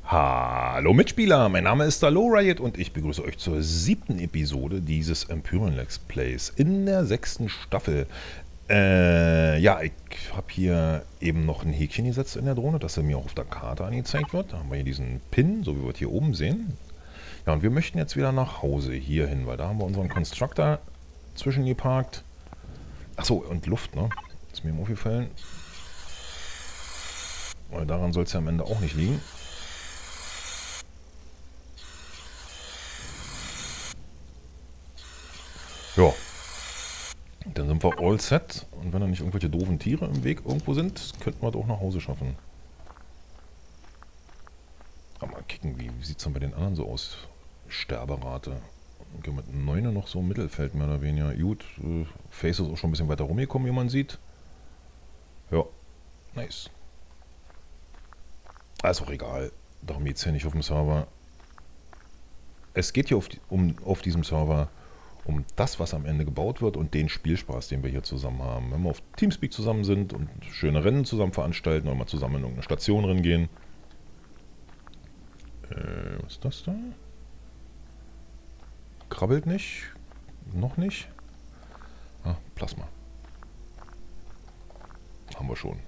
Hallo Mitspieler, mein Name ist Riot und ich begrüße euch zur 7. Episode dieses Empyrean Let's Plays in der 6. Staffel. Ja, ich habe hier eben noch ein Häkchen gesetzt in der Drohne, dass er mir auch auf der Karte angezeigt wird. Da haben wir hier diesen Pin, so wie wir es hier oben sehen. Ja, und wir möchten jetzt wieder nach Hause hier hin, weil da haben wir unseren Constructor zwischengeparkt. Achso, und Luft, ne? Ist mir aufgefallen. Weil daran soll es ja am Ende auch nicht liegen. Ja, dann sind wir all set und wenn da nicht irgendwelche doofen Tiere im Weg irgendwo sind, könnten wir das auch nach Hause schaffen. Aber mal kicken, wie sieht es dann bei den anderen so aus? Sterberate. Okay, mit 9 noch so im Mittelfeld mehr oder weniger. Gut, Face ist auch schon ein bisschen weiter rumgekommen, wie man sieht. Ja, nice. Ist auch egal, darum geht es ja nicht auf dem Server. Es geht hier auf diesem Server um das, was am Ende gebaut wird und den Spielspaß, den wir hier zusammen haben. Wenn wir auf Teamspeak zusammen sind und schöne Rennen zusammen veranstalten oder mal zusammen in irgendeine Station drin gehen. Was ist das da? Krabbelt nicht? Noch nicht? Ah, Plasma. Haben wir schon.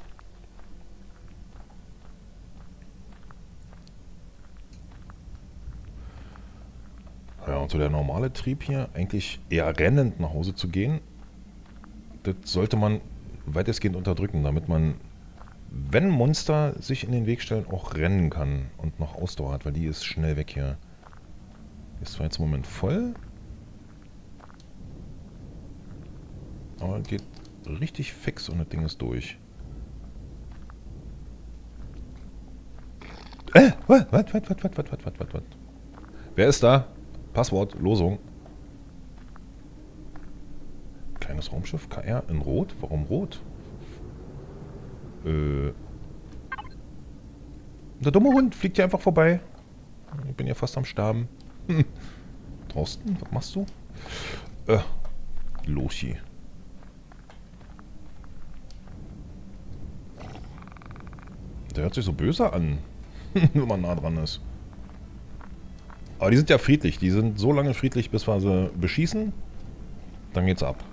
Ja, und so der normale Trieb hier, eigentlich eher rennend nach Hause zu gehen, das sollte man weitestgehend unterdrücken, damit man, wenn Monster sich in den Weg stellen, auch rennen kann und noch Ausdauer hat, weil die ist schnell weg hier. Ist zwar jetzt im Moment voll, aber geht richtig fix und das Ding ist durch. Was? Wer ist da? Passwort, Losung. Kleines Raumschiff, KR in Rot. Warum Rot? Der dumme Hund fliegt hier einfach vorbei. Ich bin ja fast am Sterben. Thorsten, was machst du? Lochi. Der hört sich so böse an, wenn man nah dran ist. Aber die sind ja friedlich. Die sind so lange friedlich, bis wir sie beschießen. Dann geht's ab.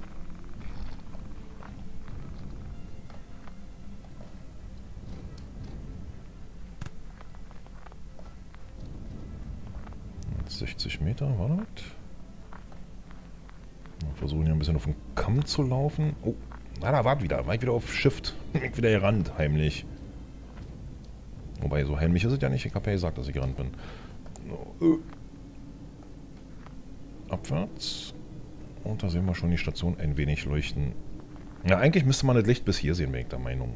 Jetzt 60 Meter, war das? Wir versuchen hier ein bisschen auf den Kamm zu laufen. Oh, da war wieder. War ich wieder auf Shift. Bin ich wieder gerannt, heimlich. Wobei, so heimlich ist es ja nicht. Ich habe ja gesagt, dass ich gerannt bin. Abwärts. Und da sehen wir schon die Station ein wenig leuchten. Ja, eigentlich müsste man das Licht bis hier sehen, bin ich der Meinung.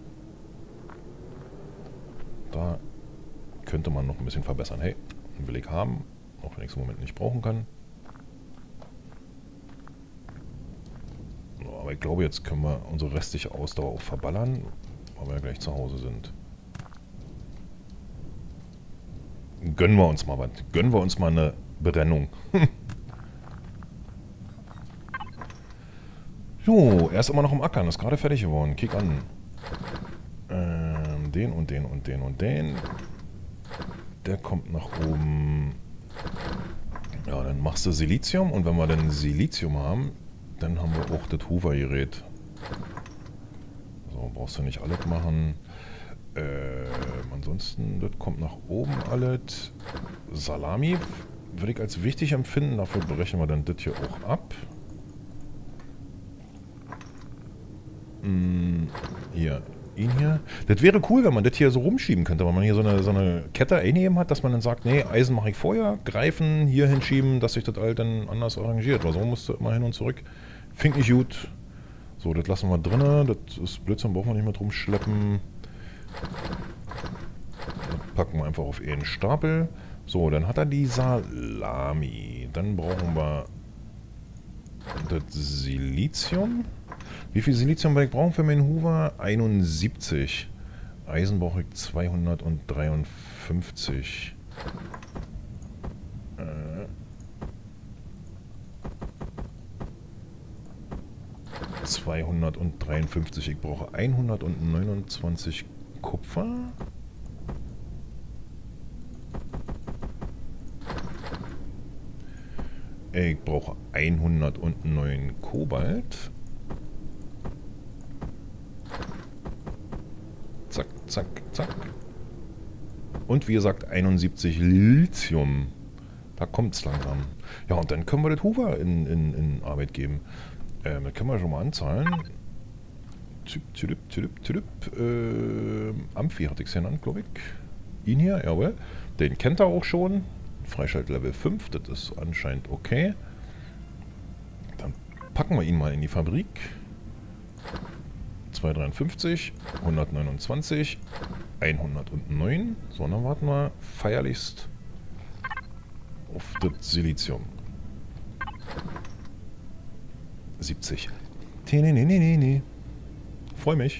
Da könnte man noch ein bisschen verbessern. Hey, will ich haben, auch wenn ich es im Moment nicht brauchen kann. Aber ich glaube, jetzt können wir unsere restliche Ausdauer auch verballern, weil wir ja gleich zu Hause sind. Gönnen wir uns mal was. Gönnen wir uns mal eine Berennung. Jo, er ist immer noch im Ackern, ist gerade fertig geworden. Kick an. Den und den und den und den. Der kommt nach oben. Ja, dann machst du Silizium und wenn wir dann Silizium haben, dann haben wir auch das Hoover-Gerät. So, brauchst du nicht alles machen. Ansonsten, das kommt nach oben alles. Salami würde ich als wichtig empfinden, dafür brechen wir dann das hier auch ab. Hier, ihn hier. Das wäre cool, wenn man das hier so rumschieben könnte, wenn man hier so eine Kette einheben hat, dass man dann sagt, nee, Eisen mache ich vorher, greifen, hier hinschieben, dass sich das halt dann anders arrangiert. Weil so musst du immer hin und zurück. Finde ich gut. So, das lassen wir drin. Das ist Blödsinn, brauchen wir nicht mehr drum schleppen. Das packen wir einfach auf einen Stapel. So, dann hat er die Salami. Dann brauchen wir das Silizium. Wie viel Silizium brauchen wir für meinen Hoover? 71. Eisen brauche ich 253. 253. Ich brauche 129 Kupfer. Ich brauche 109 Kobalt. Zack, zack, zack. Und wie gesagt 71 Lithium. Da kommt es langsam. Ja, und dann können wir das Hoover in Arbeit geben. Das können wir schon mal anzahlen. Amphi hatte ich es genannt, glaube ich. Ihn hier, jawohl. Den kennt er auch schon. Freischalt Level 5, das ist anscheinend okay. Dann packen wir ihn mal in die Fabrik. 253, 129, 109. So, dann warten wir feierlichst auf das Silizium. 70. Nee. Freu mich.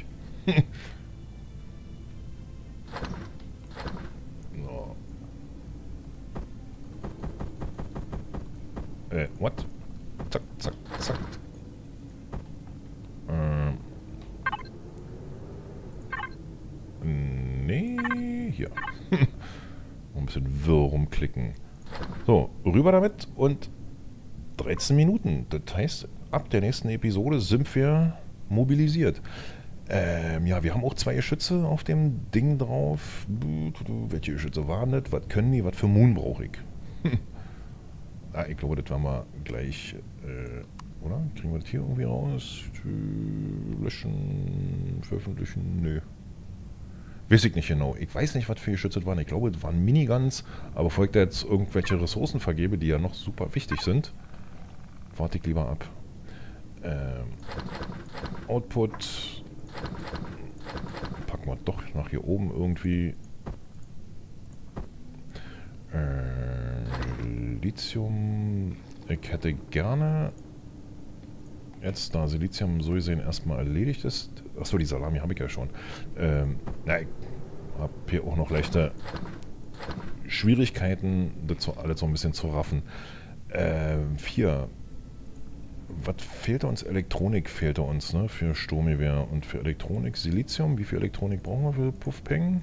So. What? Zack, zack, zack. Nee, hier. Ein bisschen wirr rumklicken. So, rüber damit und 13 Minuten. Das heißt, ab der nächsten Episode sind wir mobilisiert. Ja, wir haben auch 2 Geschütze auf dem Ding drauf. Welche Geschütze waren das? Was können die? Was für Moon brauche ich? Ich glaube, das werden wir gleich, oder? Kriegen wir das hier irgendwie raus? Löschen, veröffentlichen? Nö. Weiß ich nicht genau. Ich weiß nicht, was für Geschütze das waren. Ich glaube, das waren Miniguns, aber bevor ich da jetzt irgendwelche Ressourcen vergebe, die ja noch super wichtig sind, warte ich lieber ab. Output packen wir doch nach hier oben irgendwie. Lithium. Ich hätte gerne jetzt, da Silizium so gesehen erstmal erledigt ist. Achso, die Salami habe ich ja schon. Na, ich habe hier auch noch leichte Schwierigkeiten, das alles so ein bisschen zu raffen. 4. Was fehlte uns? Elektronik fehlte uns, ne? Für Sturmgewehr und für Silizium. Wie viel Elektronik brauchen wir für Puffpeng?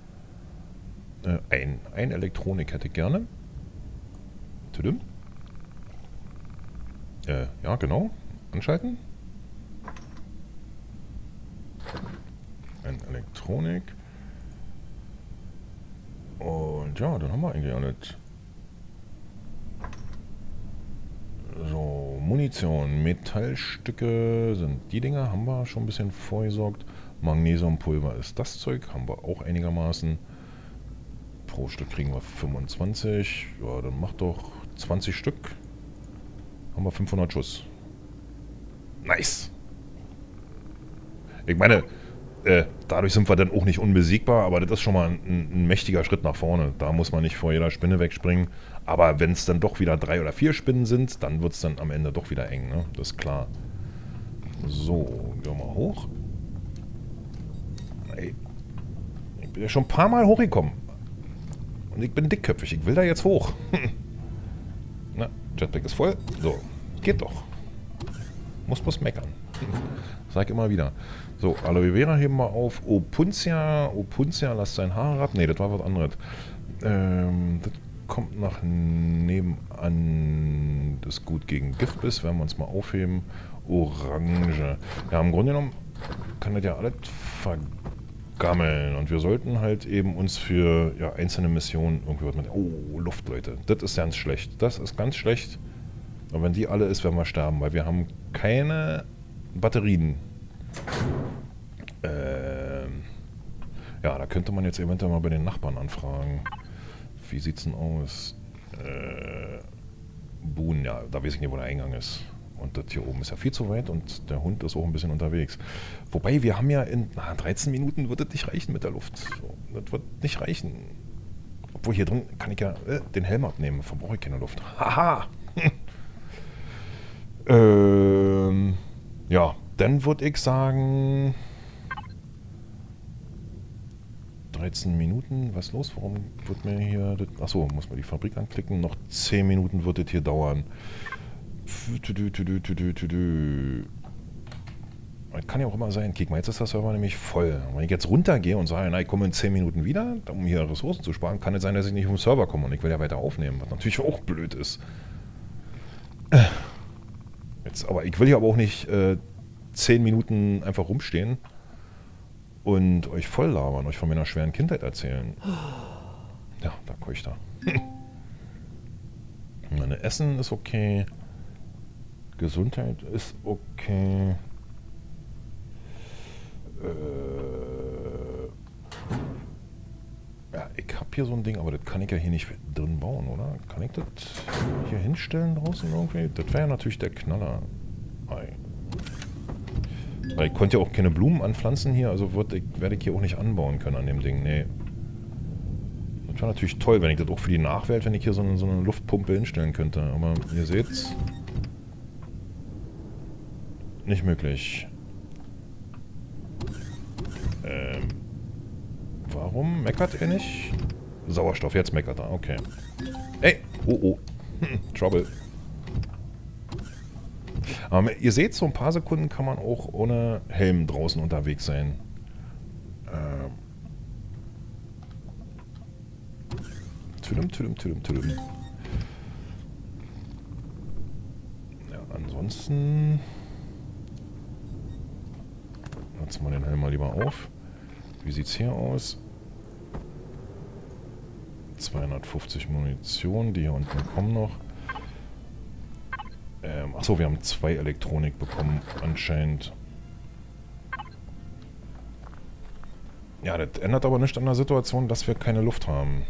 Ein Elektronik hätte ich gerne. Tudum. Ja, genau. Anschalten. Ein Elektronik. Und ja, dann haben wir eigentlich alles. So, Munition, Metallstücke sind die Dinger, haben wir schon ein bisschen vorgesorgt. Magnesiumpulver ist das Zeug, haben wir auch einigermaßen. Pro Stück kriegen wir 25. Ja, dann macht doch 20 Stück. Haben wir 500 Schuss. Nice. Ich meine, dadurch sind wir dann auch nicht unbesiegbar, aber das ist schon mal ein mächtiger Schritt nach vorne. Da muss man nicht vor jeder Spinne wegspringen. Aber wenn es dann doch wieder 3 oder 4 Spinnen sind, dann wird es dann am Ende doch wieder eng, ne? Das ist klar. So, gehen wir mal hoch. Ey, ich bin ja schon ein paar Mal hochgekommen. Und ich bin dickköpfig, ich will da jetzt hoch. Na, Jetpack ist voll. So, geht doch. Muss bloß meckern. Sag immer wieder. So, Aloe Vera heben wir auf. Opuntia lasst sein Haar ab. Ne, das war was anderes. Das kommt nach nebenan. Das ist gut gegen Giftbiss. Werden wir uns mal aufheben. Orange. Ja, im Grunde genommen kann das ja alles vergammeln. Und wir sollten halt eben uns für ja, einzelne Missionen irgendwie was mit. Oh, Luft, Leute. Das ist ganz schlecht. Das ist ganz schlecht. Und wenn die alle ist, werden wir sterben, weil wir haben keine Batterien. Ja, da könnte man jetzt eventuell mal bei den Nachbarn anfragen. Wie sieht's denn aus? Boon, ja, da weiß ich nicht, wo der Eingang ist. Und das hier oben ist ja viel zu weit und der Hund ist auch ein bisschen unterwegs. Wobei, wir haben ja in 13 Minuten wird das nicht reichen mit der Luft. So, das wird nicht reichen. Obwohl hier drin kann ich ja den Helm abnehmen, verbrauche ich keine Luft. Haha! Ja, dann würde ich sagen 13 Minuten, was ist los? Warum wird mir hier das, achso, muss man die Fabrik anklicken, noch 10 Minuten wird das hier dauern. Das kann ja auch immer sein, guck mal, jetzt ist der Server nämlich voll. Wenn ich jetzt runtergehe und sage, na, ich komme in 10 Minuten wieder, um hier Ressourcen zu sparen, kann es sein, dass ich nicht vom Server komme und ich will ja weiter aufnehmen, was natürlich auch blöd ist. Jetzt, aber ich will hier aber auch nicht 10 Minuten einfach rumstehen und euch voll labern, euch von meiner schweren Kindheit erzählen. Ja, da keucht er. Meine Essen ist okay. Gesundheit ist okay. Ja, ich habe hier so ein Ding, aber das kann ich ja hier nicht drin bauen, oder? Kann ich das hier hinstellen draußen irgendwie? Das wäre ja natürlich der Knaller. Ei. Weil ich konnte ja auch keine Blumen anpflanzen hier, also werde ich hier auch nicht anbauen können an dem Ding. Nee. Das wäre natürlich toll, wenn ich das auch für die Nachwelt, wenn ich hier so eine Luftpumpe hinstellen könnte. Aber ihr seht's. Nicht möglich. Warum meckert er nicht? Sauerstoff, jetzt meckert er, okay. Ey, oh. Trouble. Aber ihr seht, so ein paar Sekunden kann man auch ohne Helm draußen unterwegs sein. Tüdüm. Ja, ansonsten... Lassen wir den Helm mal lieber auf. Wie sieht's hier aus? 250 Munition, die hier unten kommen noch. Achso, wir haben 2 Elektronik bekommen, anscheinend. Ja, das ändert aber nicht an der Situation, dass wir keine Luft haben.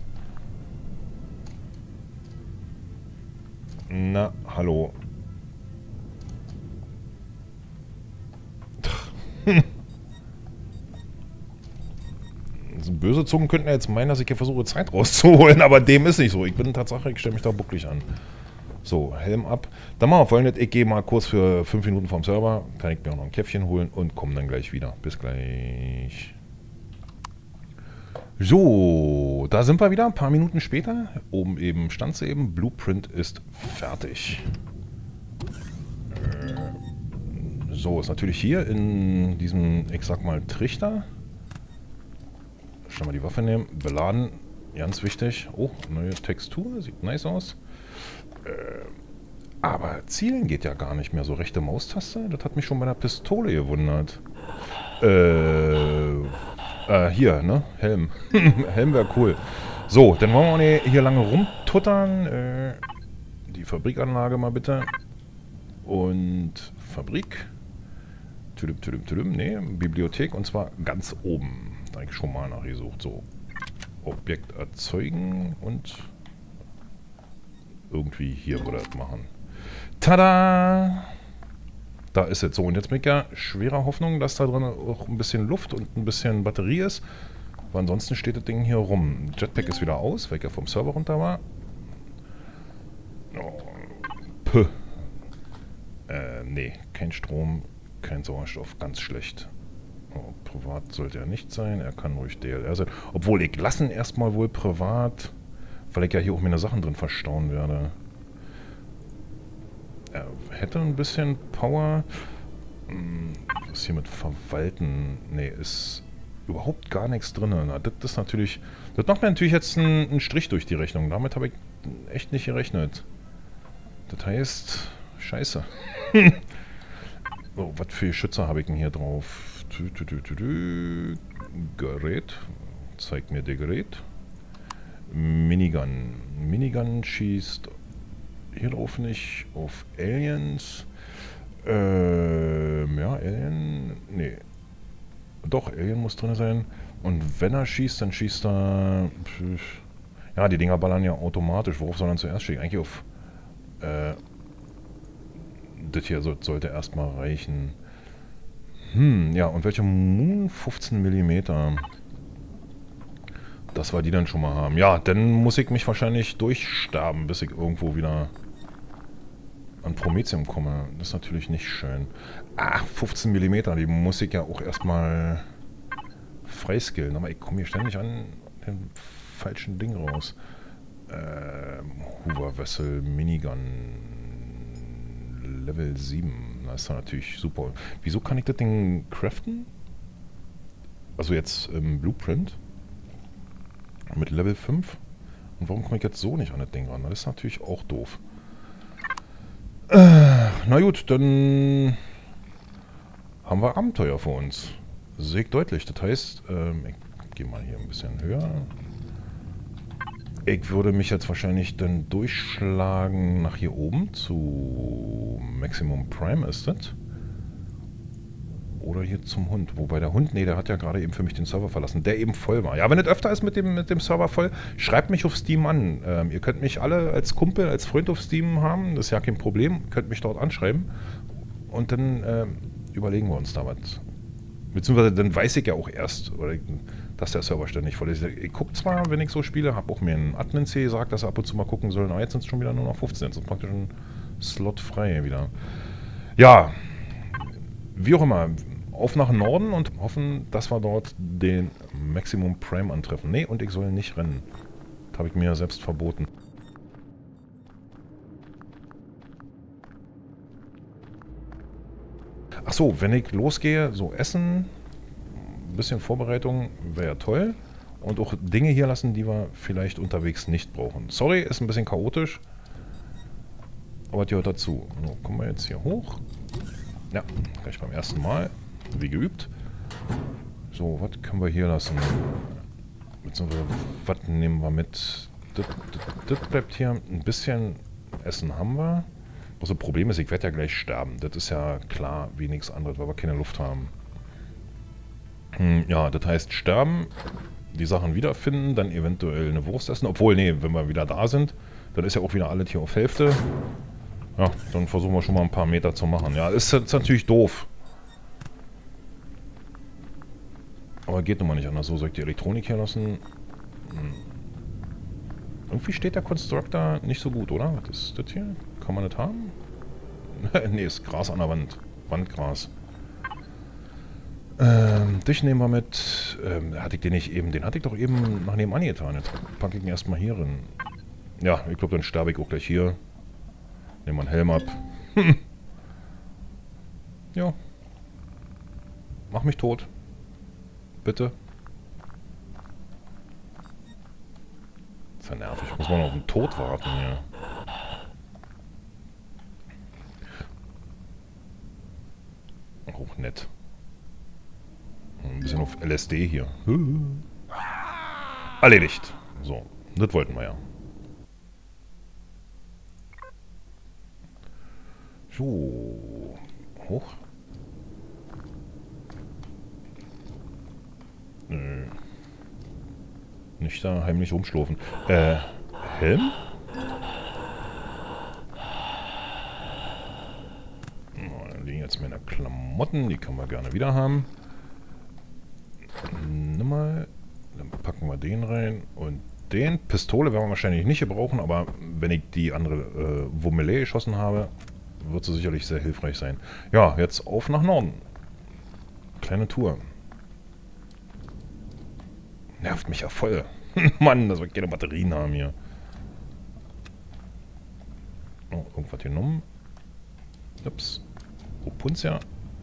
Na, hallo. Böse Zungen könnten ja jetzt meinen, dass ich hier versuche, Zeit rauszuholen, aber dem ist nicht so. Ich bin Tatsache, ich stelle mich da bucklig an. So, Helm ab. Dann machen wir folgendes. Ich gehe mal kurz für 5 Minuten vom Server, kann ich mir auch noch ein Käffchen holen und komme dann gleich wieder. Bis gleich. So, da sind wir wieder, ein paar Minuten später. Oben eben stand es eben, Blueprint ist fertig. So, ist natürlich hier in diesem, ich sag mal, Trichter. Schon mal die Waffe nehmen, beladen, ganz wichtig. Oh, neue Textur, sieht nice aus. Aber zielen geht ja gar nicht mehr, so rechte Maustaste. Das hat mich schon bei der Pistole gewundert. Hier, ne? Helm. Helm wäre cool. So, dann wollen wir auch nicht hier lange rumtuttern. Die Fabrikanlage mal bitte. Und Fabrik. Nee, Bibliothek und zwar ganz oben. Da habe ich schon mal nachgesucht. So, Objekt erzeugen und irgendwie hier würde das machen. Tada! Da ist es so. Und jetzt bin ich ja schwerer Hoffnung, dass da drin auch ein bisschen Luft und ein bisschen Batterie ist. Aber ansonsten steht das Ding hier rum. Jetpack ist wieder aus, weil ich ja vom Server runter war. Oh, nee, kein Strom, kein Sauerstoff, ganz schlecht. Oh, privat sollte er nicht sein, er kann ruhig DLR sein. Obwohl, ich lasse ihn erstmal wohl privat, weil ich ja hier auch meine Sachen drin verstauen werde. Er hätte ein bisschen Power. Was hier mit Verwalten? Ne, ist überhaupt gar nichts drin. Na, das ist natürlich. Das macht mir natürlich jetzt einen Strich durch die Rechnung. Damit habe ich echt nicht gerechnet. Das heißt. Scheiße. So, was für Schützer habe ich denn hier drauf? Gerät. Zeigt mir der Gerät. Minigun. Minigun schießt hier drauf nicht. Auf Aliens. Ja, Alien. Nee. Doch, Alien muss drin sein. Und wenn er schießt, dann schießt er. Ja, die Dinger ballern ja automatisch. Worauf soll er zuerst schießen? Eigentlich auf. Das hier sollte erstmal reichen. Ja, und welche Moon? 15 mm. Dass wir die dann schon mal haben. Ja, dann muss ich mich wahrscheinlich durchsterben, bis ich irgendwo wieder an Prometheum komme. Das ist natürlich nicht schön. 15 mm, die muss ich ja auch erstmal freiskillen. Aber ich komme hier ständig an dem falschen Ding raus. Hoover Vessel Minigun Level 7. Das ist natürlich super. Wieso kann ich das Ding craften? Also jetzt im Blueprint. Mit Level 5. Und warum komme ich jetzt so nicht an das Ding ran? Das ist natürlich auch doof. Na gut, dann haben wir Abenteuer vor uns. Sehe ich deutlich. Das heißt, ich gehe mal hier ein bisschen höher. Ich würde mich jetzt wahrscheinlich dann durchschlagen nach hier oben zu Maximum Prime ist das. Oder hier zum Hund. Wobei der Hund, nee, der hat ja gerade eben für mich den Server verlassen, der eben voll war. Ja, wenn es öfter ist mit dem Server voll, schreibt mich auf Steam an. Ihr könnt mich alle als Kumpel, als Freund auf Steam haben, das ist ja kein Problem. Könnt mich dort anschreiben. Und dann überlegen wir uns da was. Beziehungsweise dann weiß ich ja auch erst, oder, dass der Server ständig voll ist. Ich gucke zwar, wenn ich so spiele, habe auch mir einen Admin-C gesagt, dass er ab und zu mal gucken soll. Aber jetzt sind es schon wieder nur noch 15. Jetzt ist praktisch ein Slot frei wieder. Ja, wie auch immer. Auf nach Norden und hoffen, dass wir dort den Maximum Prime antreffen. Nee, und ich soll nicht rennen. Das habe ich mir ja selbst verboten. Ach so, wenn ich losgehe, so essen, ein bisschen Vorbereitung wäre ja toll. Und auch Dinge hier lassen, die wir vielleicht unterwegs nicht brauchen. Sorry, ist ein bisschen chaotisch. Aber die gehört dazu. So, kommen wir jetzt hier hoch. Ja, gleich beim ersten Mal. Wie geübt. So, was können wir hier lassen? Beziehungsweise, was nehmen wir mit? Das bleibt hier. Ein bisschen Essen haben wir. Das Problem ist, ich werde ja gleich sterben. Das ist ja klar wie nichts anderes, weil wir keine Luft haben. Ja, das heißt sterben, die Sachen wiederfinden, dann eventuell eine Wurst essen. Obwohl, nee, wenn wir wieder da sind, dann ist ja auch wieder alles hier auf Hälfte. Ja, dann versuchen wir schon mal ein paar Meter zu machen. Ja, ist jetzt natürlich doof. Aber geht nun mal nicht anders. So, soll ich die Elektronik hier lassen? Irgendwie steht der Constructor nicht so gut, oder? Was ist das hier? Kann man das haben? Ne, ist Gras an der Wand. Wandgras. Dich nehmen wir mit. Hatte ich den nicht eben? Den hatte ich doch eben nach nebenan getan. Jetzt packe ich ihn erstmal hier rein. Ja, ich glaube, dann sterbe ich auch gleich hier. Nehmen wir einen Helm ab. Ja. Mach mich tot. Bitte. Das ist ja nervig. Muss man auf den Tod warten hier. Auch nett. Ein bisschen auf LSD hier. Erledigt. So, das wollten wir ja. So. Hoch. Nö. Nicht da heimlich rumschlurfen. Helm? Oh, da liegen jetzt meine Klamotten. Die können wir gerne wieder haben. Nimm mal. Dann packen wir den rein. Und den. Pistole werden wir wahrscheinlich nicht gebrauchen, aber wenn ich die andere Wummelee geschossen habe, wird sie sicherlich sehr hilfreich sein. Ja, jetzt auf nach Norden. Kleine Tour. Nervt mich ja voll. Mann, dass wir keine Batterien haben hier. Oh, irgendwas genommen. Ups. Rapunzel.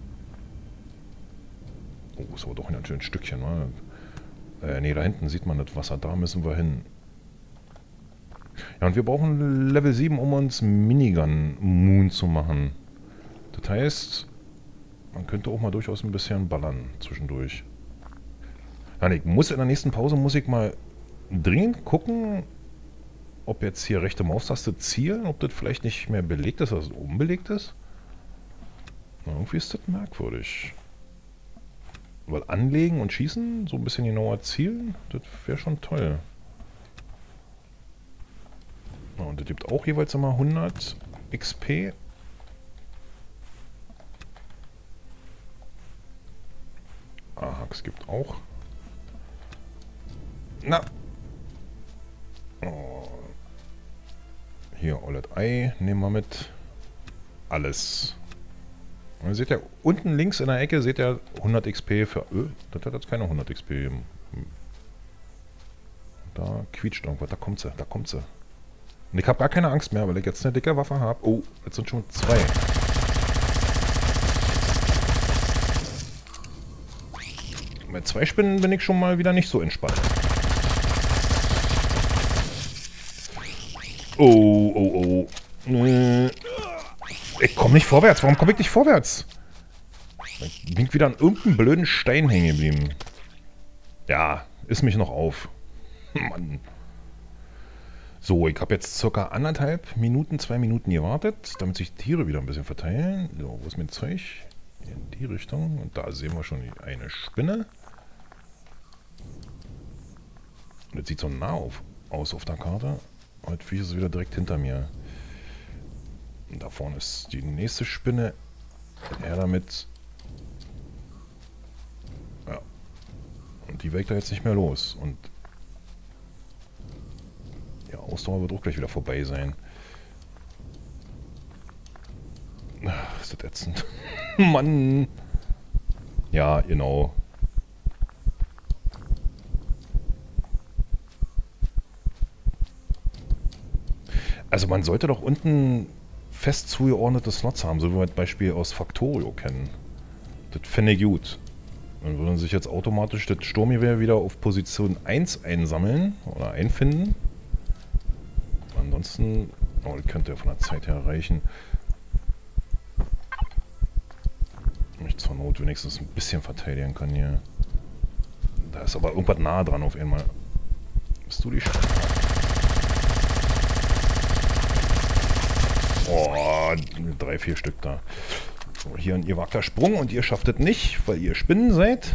Oh, ist aber doch ein schönes Stückchen, ne? Ne, da hinten sieht man das Wasser. Da müssen wir hin. Ja, und wir brauchen Level 7, um uns Minigun Moon zu machen. Das heißt, man könnte auch mal durchaus ein bisschen ballern zwischendurch. Ja, nee, in der nächsten Pause muss ich mal dringend gucken, ob jetzt hier rechte Maustaste zielen, ob das vielleicht nicht mehr belegt ist, also unbelegt ist. Na, irgendwie ist das merkwürdig. Weil anlegen und schießen, so ein bisschen genauer zielen, das wäre schon toll. Ja, und das gibt auch jeweils immer 100 XP. Aha, es gibt auch. Na. Oh. Hier, Olet Ei nehmen wir mit. Alles. Und ihr seht ja, unten links in der Ecke seht ihr 100 XP für... das hat jetzt keine 100 XP gegeben. Da quietscht irgendwas, da kommt sie, da kommt sie. Und ich habe gar keine Angst mehr, weil ich jetzt eine dicke Waffe habe. Oh, jetzt sind schon 2. Mit 2 Spinnen bin ich schon mal wieder nicht so entspannt. Oh, oh, oh. komme nicht vorwärts. Warum komme ich nicht vorwärts? Ich bin wieder an irgendeinem blöden Stein hängen geblieben. Ja, ist mich noch auf. Mann. So, ich habe jetzt circa 1,5 Minuten, 2 Minuten gewartet, damit sich die Tiere wieder ein bisschen verteilen. So, wo ist mein Zeug? In die Richtung. Und da sehen wir schon eine Spinne. Und das sieht so nah aus auf der Karte. Und das Viech ist wieder direkt hinter mir. Und da vorne ist die nächste Spinne. Er damit. Ja. Und die weicht da jetzt nicht mehr los. Und ja, Ausdauer wird auch gleich wieder vorbei sein. Ach, ist das ätzend. Mann. Ja, genau. Also man sollte doch unten fest zugeordnete Slots haben, so wie wir das Beispiel aus Factorio kennen. Das fände ich gut. Dann würden sich jetzt automatisch das Sturmgewehr wieder auf Position 1 einsammeln oder einfinden. Ansonsten, oh, das könnte ja von der Zeit her reichen. Ich zur Not wenigstens ein bisschen verteidigen kann hier. Da ist aber irgendwas nah dran auf einmal. Bist du die Oh, 3, 4 Stück da. So, hier ein gewagter Sprung und ihr schafft es nicht, weil ihr Spinnen seid.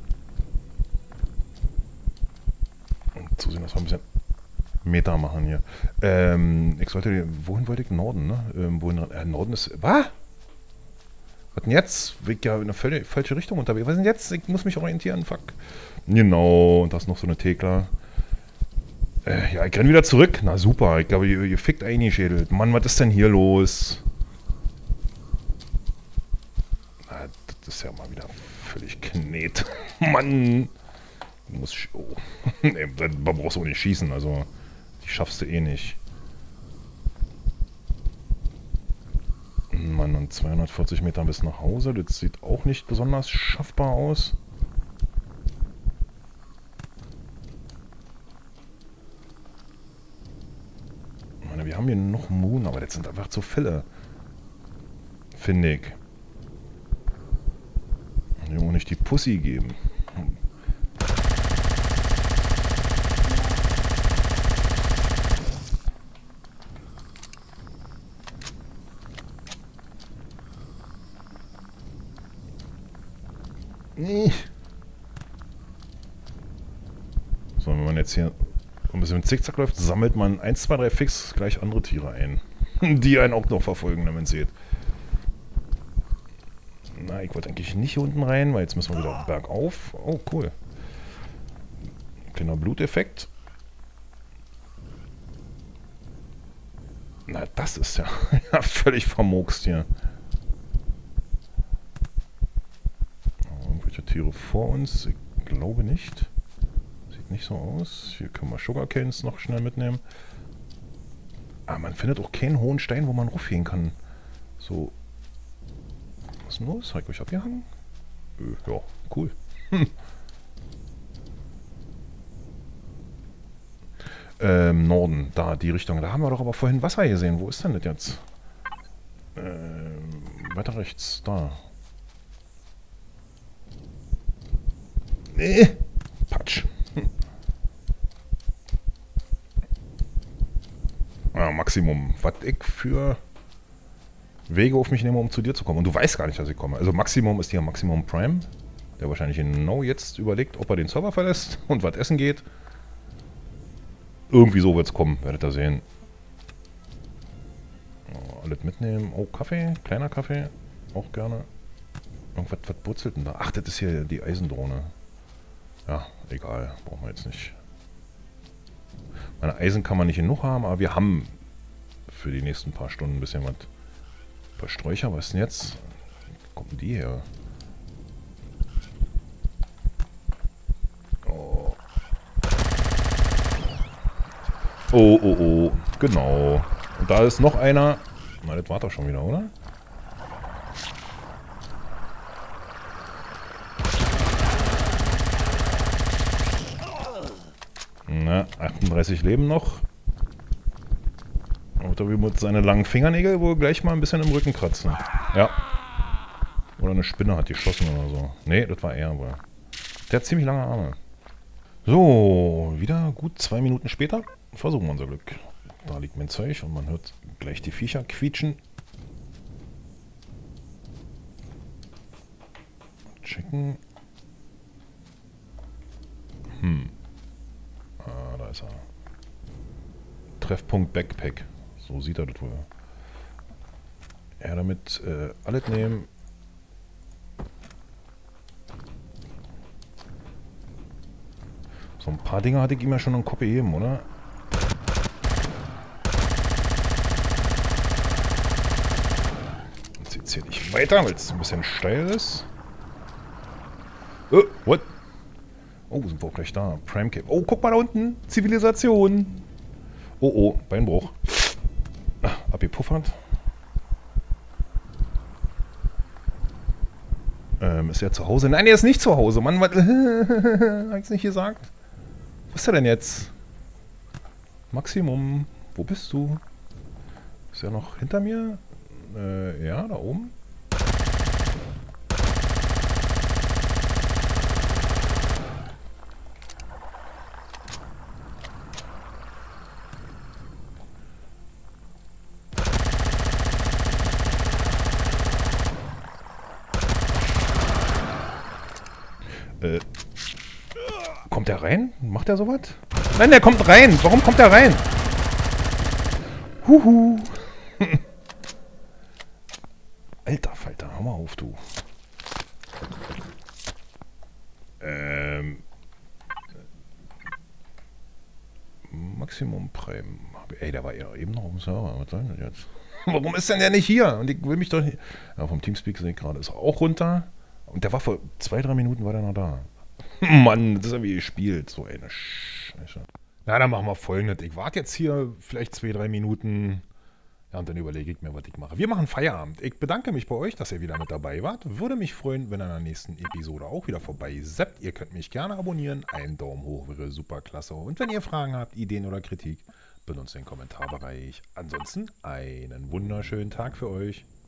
Und zusehen, dass wir ein bisschen Meter machen hier. Ich sollte... Wohin wollte ich? Norden, ne? Norden ist... Was? Was denn jetzt? Ich ja in eine völlig falsche Richtung unterwegs. Was denn jetzt? Ich muss mich orientieren, fuck. Genau, und da ist noch so eine Thekla. Ja, ich renne wieder zurück. Na super, ich glaube, ihr fickt eingeschädelt. Mann, was ist denn hier los? Na, das ist ja mal wieder völlig knet. Mann! Du musst... Oh. Nee, da brauchst du auch nicht schießen, also... Die schaffst du eh nicht. Mann, und 240 Meter bis nach Hause. Das sieht auch nicht besonders schaffbar aus. Ich meine, wir haben hier noch Moon, aber das sind einfach zu viele. Finde ich. Und hier auch nicht die Pussy geben. So, wenn man jetzt hier ein bisschen Zickzack läuft, sammelt man 1, 2, 3 fix gleich andere Tiere ein. Die einen auch noch verfolgen, wenn man es sieht. Na, ich wollte eigentlich nicht hier unten rein, weil jetzt müssen wir wieder bergauf. Oh, cool. Kleiner Bluteffekt. Na, das ist ja, ja völlig vermurkst hier. Irgendwelche Tiere vor uns? Ich glaube nicht. Sieht nicht so aus. Hier können wir Sugarcanes noch schnell mitnehmen. Aber man findet auch keinen hohen Stein, wo man raufgehen kann. So. Was ist denn los? Habe ich euch abgehangen? Ja, cool. Norden, da, die Richtung. Da haben wir doch aber vorhin Wasser gesehen. Wo ist denn das jetzt? Weiter rechts, da. Patsch. Ja, Maximum. Was ich für Wege auf mich nehme, um zu dir zu kommen. Und du weißt gar nicht, dass ich komme. Also Maximum ist hier Maximum Prime. Der wahrscheinlich genau jetzt überlegt, ob er den Server verlässt und was essen geht. Irgendwie so wird es kommen, werdet ihr sehen. Oh, alles mitnehmen. Oh, Kaffee. Kleiner Kaffee. Auch gerne. Irgendwas, was brutzelt denn da? Ach, das ist hier die Eisendrohne. Ja, egal. Brauchen wir jetzt nicht. Meine Eisen kann man nicht genug haben, aber wir haben für die nächsten paar Stunden ein bisschen was. Ein paar Sträucher. Was ist denn jetzt? Wo kommen die her? Oh. Oh, oh, oh. Genau. Und da ist noch einer. Na, das war doch schon wieder, oder? Na, 38 Leben noch. Oh, wird er mit seinen langen Fingernägel wohl gleich mal ein bisschen im Rücken kratzen. Ja. Oder eine Spinne hat geschossen oder so. Nee, das war er wohl. Der hat ziemlich lange Arme. So, wieder gut 2 Minuten später. Versuchen wir unser Glück. Da liegt mein Zeug und man hört gleich die Viecher quietschen. Checken. Ah, da ist er. Treffpunkt Backpack. So sieht er das wohl. Ja, damit alles nehmen. So ein paar Dinge hatte ich ihm ja schon im Kopf gegeben, oder? Jetzt geht's hier nicht weiter, weil es ein bisschen steil ist. Oh, what? Oh, sind wir auch gleich da. Prime Cave. Oh, guck mal da unten. Zivilisation. Oh, oh, Beinbruch. Abgepuffert. Ist er zu Hause? Nein, er ist nicht zu Hause. Mann, was? Hab ich's nicht gesagt? Wo ist er denn jetzt? Maximum. Wo bist du? Ist er noch hinter mir? Ja, da oben. Kommt der rein? Macht er sowas? Nein, der kommt rein. Warum kommt der rein? Huhu. Alter Falter, hör mal auf, du. Maximum Prime. Ey, der war ja eben noch auf dem Server. Was soll das jetzt? Warum ist denn der nicht hier? Und ich will mich doch nicht... Ja, vom Teamspeak sehe ich gerade. Ist er auch runter. Und der war vor 2-3 Minuten war der noch da. Mann, das ist ja wie gespielt. So eine Scheiße. Na, dann machen wir Folgendes. Ich warte jetzt hier vielleicht 2-3 Minuten. Ja, und dann überlege ich mir, was ich mache. Wir machen Feierabend. Ich bedanke mich bei euch, dass ihr wieder mit dabei wart. Würde mich freuen, wenn ihr in der nächsten Episode auch wieder vorbei seid. Ihr könnt mich gerne abonnieren. Ein Daumen hoch wäre super klasse. Und wenn ihr Fragen habt, Ideen oder Kritik, benutzt den Kommentarbereich. Ansonsten einen wunderschönen Tag für euch.